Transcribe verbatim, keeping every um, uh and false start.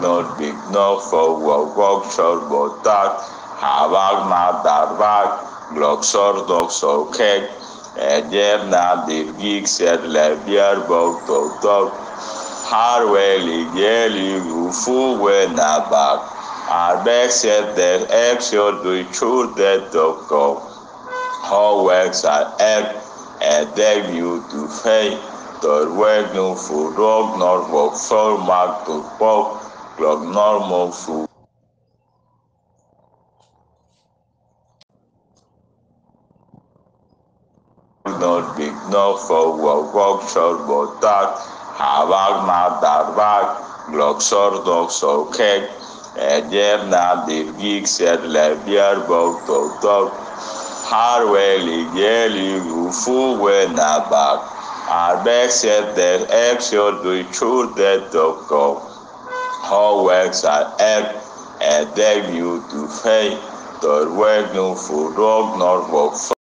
not big enough for work short but that Havag na darvag Gloxor doxor kek Ejer na dirgik ser lebiar bog tok tok Harweli yeli rufu we na bak Arbex set the exo do chur de tok How works are egg and then you to pay the work no food dog nor work for mark to pop clock normal food not big enough for work work short but that Havag na darvag Gloxor doxor kek Ejer na dirgik ser lebiar bog tok tok Harweli yeli rufu we na bak Arbex set the exo do chur de tok How works are egg and then you to pay the work no food dog nor work